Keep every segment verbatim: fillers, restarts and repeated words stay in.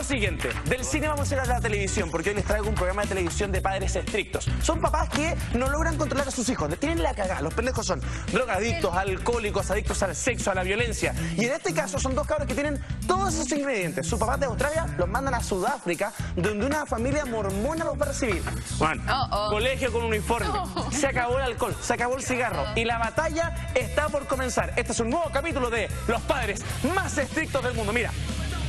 siguiente, del cine vamos a ir a la televisión, porque hoy les traigo un programa de televisión de padres estrictos. Son papás que no logran controlar a sus hijos, tienen la cagada. Los pendejos son drogadictos, alcohólicos, adictos al sexo, a la violencia. Y en este caso son dos cabros que tienen todos esos ingredientes. Sus papás de Australia los mandan a Sudáfrica, donde una familia mormona los va a recibir. Bueno, oh, oh. colegio con uniforme, oh. se acabó el alcohol, se acabó el cigarro y la batalla está por comenzar. Este es un nuevo capítulo de Los padres más estrictos del mundo. Mira.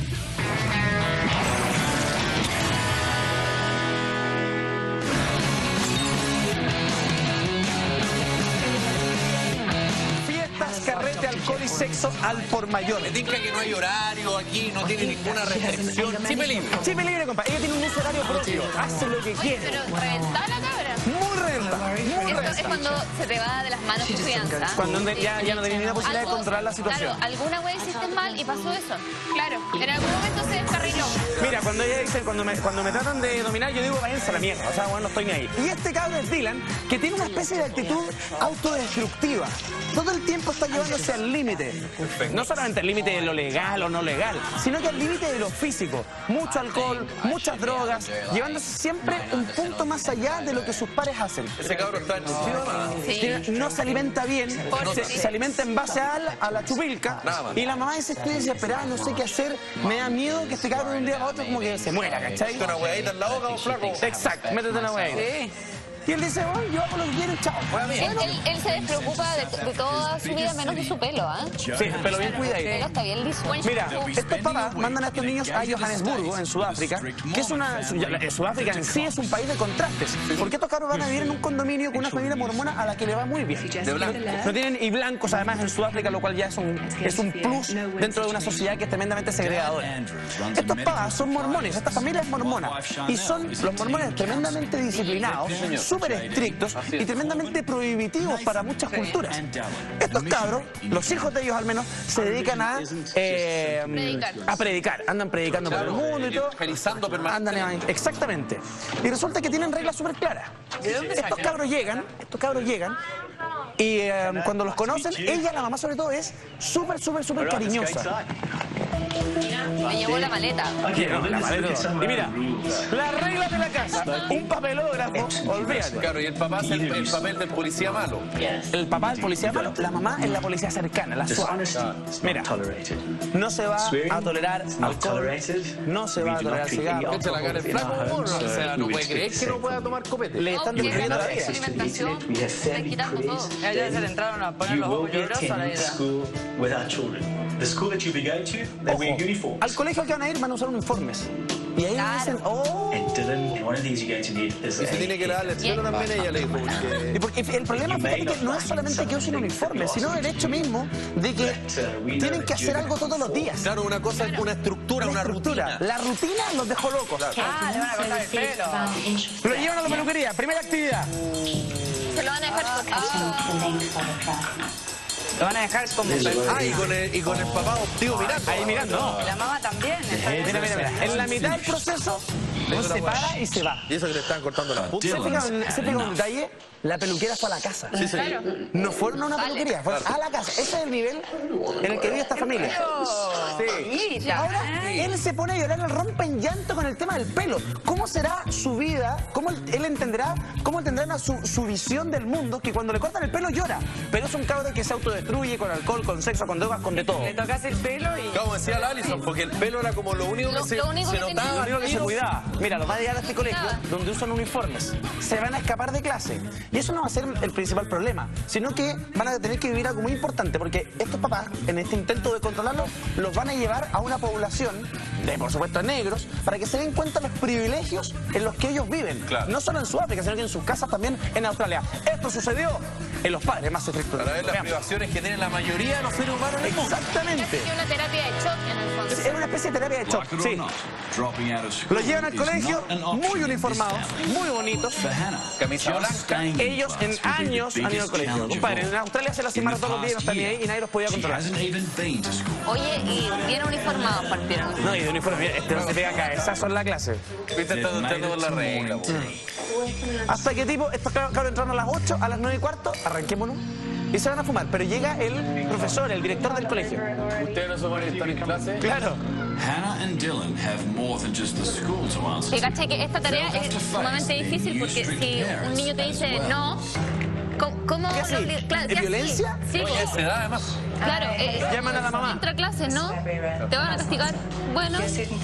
Carrete, alcohol y sexo al por mayor. Me tinca que no hay horario aquí, no tiene ninguna restricción. Chipe libre. Chipe libre, compa. Ella tiene un uso horario propio. Hace lo que quiere. Pero reventar la cabra. Muy renta. Muy Esto renta. es cuando se te va de las manos tu crianza. Cuando ya, ya no tenés ni la posibilidad Algo, de controlar la situación. Claro, alguna wea hiciste mal y pasó eso. Claro, en algún momento se descarriló. Mira, cuando ella dice, cuando me, cuando me tratan de dominar, yo digo, váyanse a la mierda. O sea, bueno, no estoy ni ahí. Y este cabrón es Dylan, que tiene una especie de actitud autodestructiva. Todo el tiempo está llevándose al límite. No solamente al límite de lo legal o no legal, sino que al límite de lo físico. Mucho alcohol, muchas drogas, llevándose siempre un punto más allá de lo que sus pares hacen. Ese cabrón está en Sí. No se alimenta bien, se, se alimenta en base a la, a la chupilca. Y la mamá dice, estoy desesperada, no sé qué hacer, me da miedo que este cabrón de un día a otro como que se muera, ¿cachai? una hueadita en la boca, un flaco. Exacto, métete una hueadita. Sí. Y él dice, bueno, yo hago lo que quiero, chao. Él, él, él se despreocupa de, de toda su vida menos de su pelo, ¿ah? ¿eh? Sí, el pelo bien cuidadito. El pelo está bien liso. Mira, estos papás mandan a estos niños a Johannesburgo, en Sudáfrica, que es una... Sudáfrica en sí es un país de contrastes. Porque estos cabros van a vivir en un condominio con una familia mormona a la que le va muy bien. De blanco. No tienen y blancos además en Sudáfrica, lo cual ya es un, es un plus dentro de una sociedad que es tremendamente segregadora. Estos papás son mormones, esta familia es mormona. Y son los mormones tremendamente disciplinados, súper estrictos y tremendamente prohibitivos para muchas culturas. Estos cabros, los hijos de ellos al menos, se dedican a eh, Predicar. a predicar. Andan predicando por el mundo y todo. Evangelizando permanentemente. Andan, exactamente. Y resulta que tienen reglas súper claras. Estos cabros llegan, estos cabros llegan y eh, cuando los conocen, ella, la mamá sobre todo, es súper, súper, súper cariñosa. Me llevó la maleta. La maleta. Y mira, las reglas de la casa, un papelógrafo, olvídate. Claro, y el papá hace el, el papel del policía malo. El papá es policía malo, la mamá es la policía cercana, la suave. Mira, no se va a tolerar alcohol, no se va a tolerar cigarro. Echa la cara el flaco, o sea, no puede creer que no pueda tomar copete. Le están destruyendo la vida. Alimentación, están quitando todo. A ella se le entraron a poner los ojos llorosos a la idea. The school that you'll be going to, they wear uniforms. Al colegio que van a ir van a usar uniformes. Y ahí dicen, oh. And Dylan, one of these you're going to need is Y se tiene que darle el pelo también ella, le dijo. Porque... Y porque el problema, fíjate, que no es solamente que usen uniformes, sino el hecho mismo de que tienen que hacer algo todos los días. Claro, una cosa es una estructura, una rutina. La rutina los dejó locos. Ah, le van a cortar el pelo. Lo llevan a la peluquería, primera actividad. Se lo van a dejar Lo van a dejar como... Ah, y con el, y con el papá adoptivo mirando. Ahí mirando. La mamá también. Mira, mira, mira. En la mitad del proceso, uno se para y se va. Y eso que le están cortando las puntas. ¿Se fijan en- se fijan en un detalle? La peluquera fue a la casa. Sí, sí. No fueron a una peluquería, fueron a la casa. Ese es el nivel en el que vive esta familia. Sí. Y ahora él se pone a llorar, él rompe en llanto con el tema del pelo. ¿Cómo será su vida? ¿Cómo él él entenderá? ¿Cómo entenderá su, su visión del mundo? Que cuando le cortan el pelo llora. Pero es un cabrón que se autodestruye con alcohol, con sexo, con drogas, con de todo. Le tocas el pelo y... Como decía la Alison, porque el pelo era como lo único que Lo- se, lo único se que notaba. tenía. Lo único que se cuidaba. Mira, los va a llegar a este colegio Nada. donde usan uniformes. Se van a escapar de clase. Y eso no va a ser el principal problema, sino que van a tener que vivir algo muy importante, porque estos papás, en este intento de controlarlos, los van a llevar a una población de, por supuesto, negros, para que se den cuenta de los privilegios en los que ellos viven. Claro. No solo en Sudáfrica, sino que en sus casas también en Australia. Esto sucedió en los padres más estrictos. Para ver las Veamos. privaciones que tienen la mayoría de los seres humanos en el mundo. Exactamente. Es una terapia de choque en el fondo. Es una especie de terapia de shock, sí. Los llevan al colegio muy uniformados, muy bonitos. Camisa blanca. Ellos en años han ido al colegio. Compadre, en Australia se las cimarran todos los días y no están ni ahí y nadie los podía controlar. Oye, y bien uniformados partieron. No, y de uniforme, mira, este no se pega cabezazo en la clase. Viste, está luchando por la regla. po. Hasta que tipo, estos cabros cabros entraron a las ocho, a las nueve y cuarto, arranquémonos. Y se van a fumar, pero llega el profesor, el director del colegio. ¿Ustedes no son están en clase? Claro. Hannah and Dylan have more than just the school to answer. Y caché que esta tarea es sumamente difícil porque si un niño te dice no, ¿cómo? cómo ¿Qué así? lo obli- claro, ¿Es ¿qué violencia? así? Sí, Oye, se da además. claro. Eh, Llaman a la mamá. Entra a clase, ¿no? Te van a castigar. Bueno,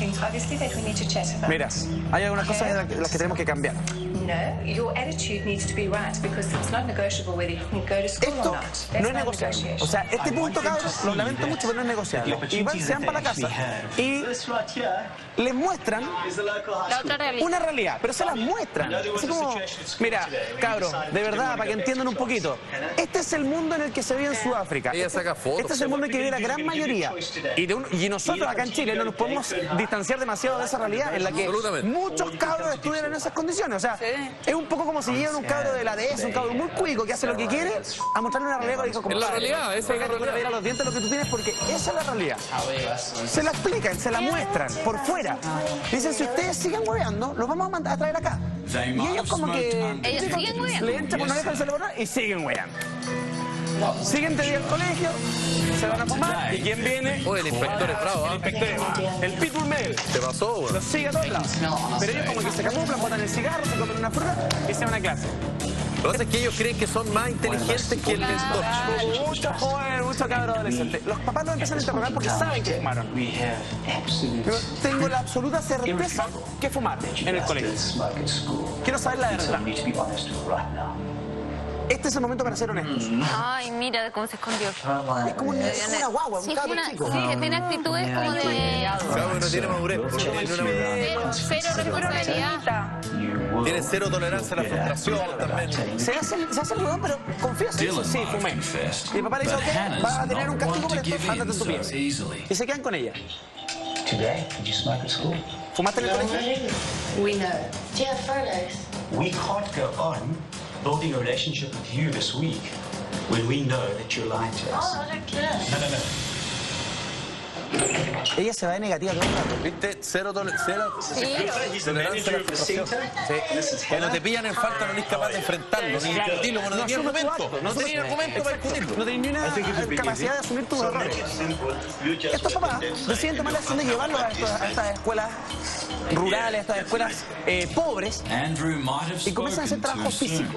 Mira, hay algunas cosas en las que- las que tenemos que cambiar. No, your attitude needs to be right because it's not negotiable whether you can go to school Esto or not. That's no es not negociable. negotiation. O sea, este punto, cabros, lo lamento mucho, pero no es negociable. Y van, se van para la casa y This right here les muestran is the local high la school. otra realidad. una realidad, pero se las muestran. Así como, mira, cabros, de verdad, para que entiendan un poquito, este es el mundo en el que se vive en Sudáfrica. Ella Este, saca fotos. este es el mundo en el que vive la gran mayoría. Y, de un- y nosotros acá en Chile no nos podemos distanciar demasiado de esa realidad en la que Absolutamente. muchos cabros estudian en esas condiciones. O sea, es un poco como si llegan un cabro de la D S, un cabro muy cuico que hace lo que quiere, a mostrarle una realidad que dijo, Es la compadre, realidad, esa es la pégate con realidad. piedra a los dientes lo que tú tienes porque esa es la realidad. Se la explican, se la muestran por fuera. Dicen, si ustedes siguen hueveando, los vamos a, mandar a traer acá. Y ellos como que... Ellos siguen hueveando. Le entran por una vez el celular y siguen hueveando. Siguiente día al colegio, se van a fumar y ¿quién viene? Oye, el inspector es bravo, ¿ah? El inspector, el pitbull Mel. ¿Te pasó, güey? Los sigue a todos lados. Pero ellos como que se camuflan, botan el cigarro, se comen una fruta y se van a clase. Lo que pasa es que eleo creen que son más inteligentes que el lector. Mucho joven, mucho cabro adolescente. Los papás los empiezan a interrogar porque saben que fumaron. Yo tengo la absoluta certeza que fumaron en el colegio. Quiero saber la verdad. Este es el momento para ser honestos. Ay, mira cómo se escondió. Es como una, es como una guagua, un Sí, cabro una- chico. sí, tiene actitudes como de Claro, no tiene madurez. Tiene, una- cero responsabilidad. tiene cero tolerancia a la frustración también. Se hace, se hace el huevón, pero confía. Sí, Dylan sí, might have fumé. confessed, Y el papá le dice, but ok, Hannah's vas a tener un not castigo one por to esto, give ándate in tu so pie. easily. Y se quedan con ella. Today, did you smoke at school? ¿Fumaste en el colegio? We know. Do you have photos? We can't go on building a relationship with you this week when we know that you're lying to us. Oh, I don't care. No, no, no. Ella se va de negativa todo el rato. ¿Viste? Cero tolerancia. He's the manager of the center. This is Cuando Hannah. te pillan en falta no eres capaz de enfrentarlo, ni discutirlo, no tenías asume tu argumento. acto, No asume- tenías argumento para discutirlo. No tenés ni una capacidad de asumir tus So errores. make it simple. You just Estos papás pretend deciden tomar la decisión de llevarlos a, estos- a estas escuelas rurales, a estas escuelas eh, pobres, Andrew might have y comienzan a hacer spoken too trabajo soon. físico.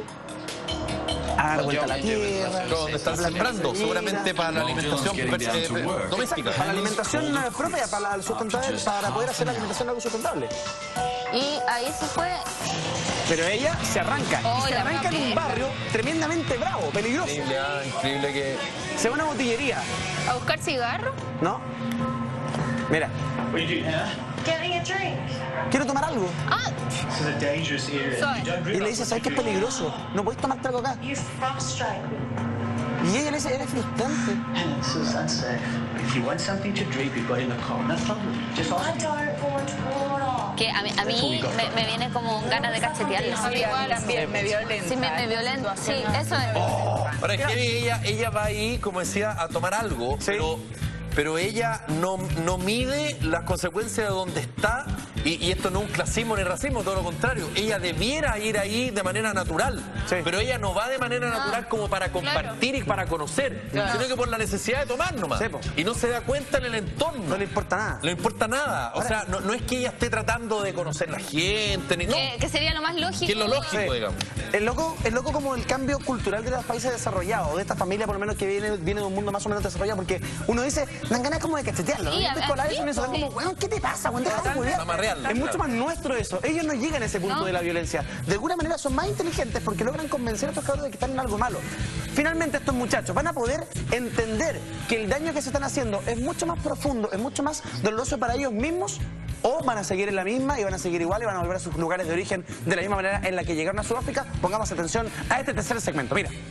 A dar vuelta a la tierra, Donde están sembrando, seguramente para la alimentación eh, doméstica. para la alimentación eh, propia, para, la sustentable, para poder hacer la alimentación algo sustentable. Y ahí se fue. Pero ella se arranca, Oh, y se la arranca en un mamé. barrio tremendamente bravo, peligroso. Increíble, ah, increíble que... Se va a una botillería, A buscar cigarro. ¿no? Mira, What do you do, Hannah? Getting a drink. quiero tomar algo. Ah, This is a dangerous area. Sorry. You don't Y le realize dice, what ¿sabes qué es you're doing. peligroso? No podéis tomarte algo acá. You frustrate me. Y ella le dice, eres frustrante. Hannah, this is unsafe. If you want something to drink, we've got in the car. No problem. Just I ask. don't want water. que a mí, a mí me, me viene como ganas de cachetearle. A mí igual también me violenta. Sí, me, me violenta. Sí, eso es. Ahora es que ella, ella va ahí, como decía, a tomar algo, pero, pero ella no, no mide las consecuencias de donde está, y, y esto no es un clasismo ni racismo, todo lo contrario. Ella debiera ir ahí de manera natural, Sí. pero ella no va de manera No, natural como para compartir y para conocer, sino que por la necesidad de tomar nomás. Sí, po. Y no se da cuenta en el entorno. No le importa nada. No le importa nada. O sea, no, no es que ella esté tratando de conocer la gente, ni no. Que, que sería lo más lógico. Que es lo lógico, Sí. digamos. Es loco, es loco como el cambio cultural de los países desarrollados, de esta familia por lo menos que viene, viene de un mundo más o menos desarrollado, porque uno dice, dan ganas como de cachetearlo, ¿no? Sí, Yo estoy con la sí, vez y uno se da sí. como, weón, ¿qué te pasa, weón? Déjate de huevear. Amarrearla, Es mucho claro. más nuestro eso. Ellos no llegan a ese punto No. de la violencia. De alguna manera son más inteligentes porque logran convencer a estos cabros de que están en algo malo. Finalmente estos muchachos van a poder entender que el daño que se están haciendo es mucho más profundo, es mucho más doloroso para ellos mismos, o van a seguir en la misma y van a seguir igual y van a volver a sus lugares de origen de la misma manera en la que llegaron a Sudáfrica. Pongamos atención a este tercer segmento. Mira. Oye,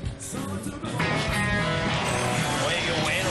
qué bueno.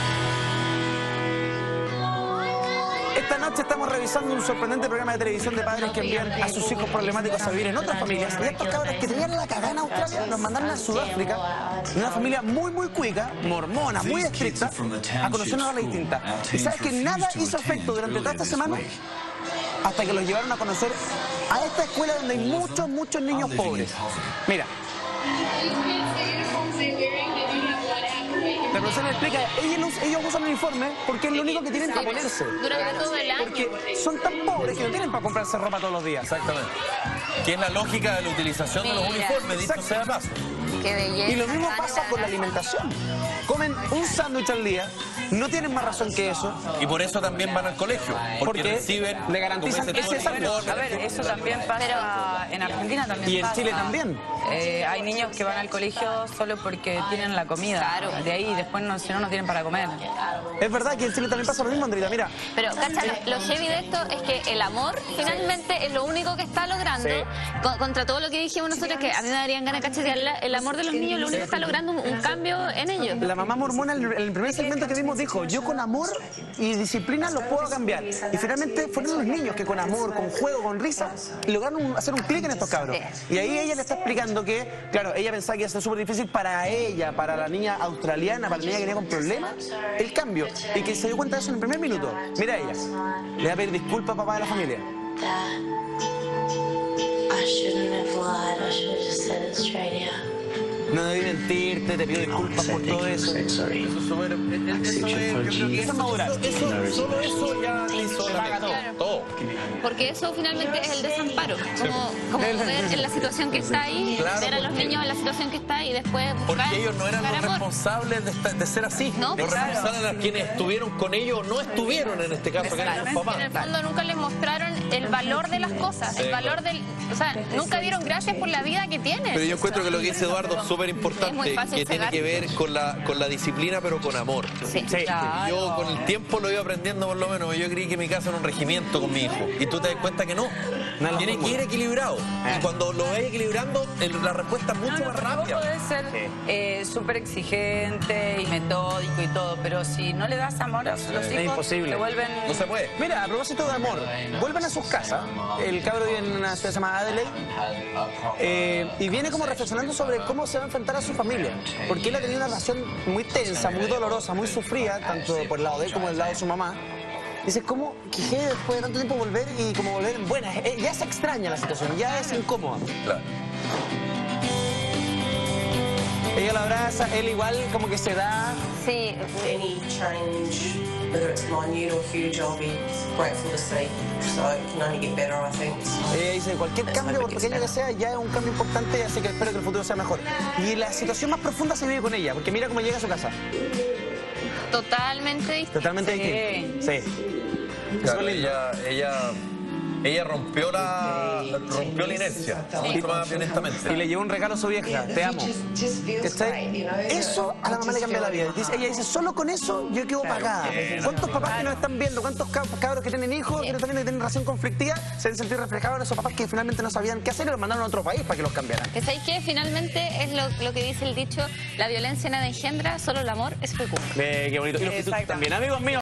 Esta noche estamos revisando un sorprendente programa de televisión de padres que envían a sus hijos problemáticos a vivir en otras familias. Y estos cabros que tenían la cagada en Australia los mandaron a Sudáfrica, de una familia muy, muy cuica, mormona, muy estricta, a conocer una ola distinta. Y sabes que nada hizo efecto durante toda esta semana hasta que los llevaron a conocer a esta escuela donde hay muchos, muchos niños pobres. Mira. La profesora le explica, ellos, ellos usan uniforme porque es lo único que tienen para Sí, ponerse. durante todo el año. Porque son tan pobres que no tienen para comprarse ropa todos los días. Exactamente. Que es la lógica de la utilización de los Mira, uniformes, dicho sea de paso. Qué belleza. Y lo mismo pasa con la alimentación. Comen un sándwich al día, no tienen más razón que eso. Y por eso también van al colegio. Porque, Porque reciben le garantizan como ese sándwich. A ver, eso también pasa en Argentina también Y en pasa. Chile también. Eh, hay niños que van al colegio solo porque tienen la comida. Claro. De ahí después no, si no, no tienen para comer. Es verdad que en Chile también pasa lo mismo, Andrita. Mira, Pero, cacha, lo, lo heavy de esto es que el amor finalmente es lo único que está logrando, Sí. con- contra todo lo que dijimos nosotros, que a mí me darían ganas de cachetearla, el amor de los niños lo único que está logrando un, un cambio en ellos. la mamá mormona en el primer segmento que vimos dijo, yo con amor y disciplina los puedo cambiar. Y finalmente fueron los niños que con amor, con juego, con risa, lograron un- hacer un clic en estos cabros. Y ahí ella le está explicando que, claro, ella pensaba que iba a ser súper difícil para ella, para la niña australiana, para la niña que venía con problemas, el cambio. Y que se dio cuenta de eso en el primer minuto. Mira a ella. Le va a pedir disculpas a papá de la familia. Dad, I shouldn't have lied. I should have just said it straight out. No debí mentirte, te pido disculpas por todo eso. Sorry. Eso es súper- eso es- yo creo que Eso es madurar. eso- solo eso ya hizo la Paga todo. todo. Porque eso finalmente es el desamparo, como, como ver en la situación que está ahí, Claro, ver a los porque- niños en la situación que está ahí y después buscar, Porque ellos no eran buscar los amor. responsables de, esta- de ser así. No, los claro. responsables eran quienes estuvieron con ellos o no estuvieron en este caso, que eran los papás. En el fondo nunca les mostraron el valor de las cosas, el valor del... O sea, nunca dieron gracias por la vida que tienen. Pero yo encuentro que lo que dice Eduardo es súper Es muy importante, fácil que tiene cegar. que ver con la, con la disciplina, pero con amor. Sí. Sí. Yo con el tiempo lo iba aprendiendo por lo menos. Yo creí que mi casa era un regimiento con mi hijo. Y tú te das cuenta que no. No es la Tiene que fórmula. ir equilibrado. Eh. Y cuando lo ves equilibrando, el- la respuesta es mucho No, no, más porque vos rápida. podés ser eh, súper exigente y metódico y todo, pero si no le das amor a los hijos, imposible. se vuelven... No se puede. Mira, a propósito de amor, vuelven a sus casas. El cabro vive en una ciudad llamada Adelaide eh, y viene como reflexionando sobre cómo se va a enfrentar a su familia. Porque él ha tenido una relación muy tensa, muy dolorosa, muy sufrida, tanto por el lado de él como del lado de su mamá. Dice, ¿cómo que después de tanto tiempo volver y como volver en buenas? Eh, ya se extraña la situación, ya es incómoda. Claro. Ella la abraza, él igual como que se da. Sí, Any change, whether it's minute or huge, I'll be grateful to see. So it can only get better, I think. Ella dice, cualquier cambio, por pequeño que sea, ya es un cambio importante, así que espero que el futuro sea mejor. Y la situación más profunda se vive con ella, porque mira cómo llega a su casa. totalmente distinto. Totalmente Sí. distinto. Sí. Claro, ella, ella, ella rompió la, rompió la inercia, mucho más violentamente. Y le llevó un regalo a su vieja, te amo. ¿Cachai? Eso a la mamá le cambia la vida. Dice- ella dice, solo con eso yo quedo pagada. ¿Cuántos papás que nos están viendo, cuántos cab- cabros que tienen hijos, que nos están viendo que tienen relación conflictiva, se han sentido reflejados en esos papás que finalmente no sabían qué hacer y los mandaron a otro país para que los cambiaran? Que sabéis que finalmente es lo, lo que dice el dicho, la violencia nada engendra, solo el amor es fecundo. Ve, qué bonito. Y los futuros también, amigos míos.